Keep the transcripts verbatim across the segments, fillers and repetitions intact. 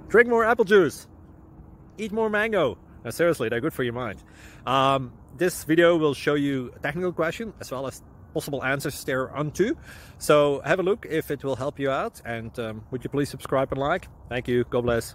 Drink more apple juice. Eat more mango. No, seriously, they're good for your mind. Um, this video will show you a technical question as well as possible answers thereunto. So have a look if it will help you out, and um, would you please subscribe and like? Thank you. God bless.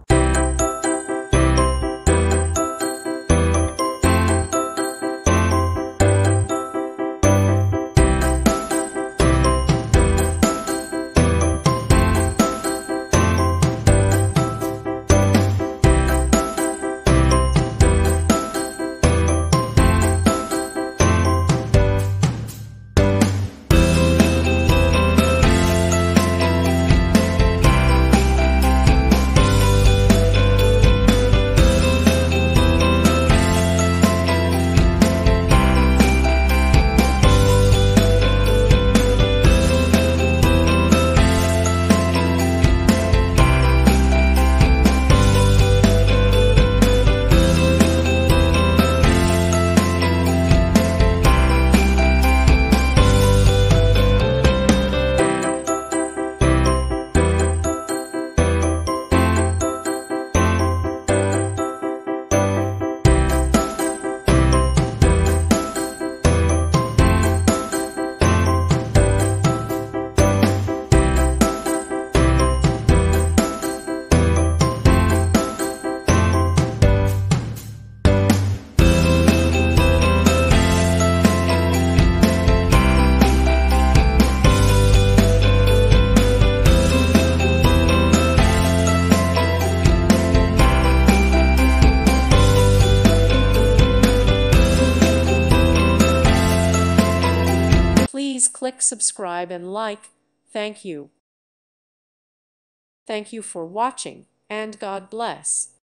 Please click subscribe and like. Thank you. Thank you for watching, and God bless.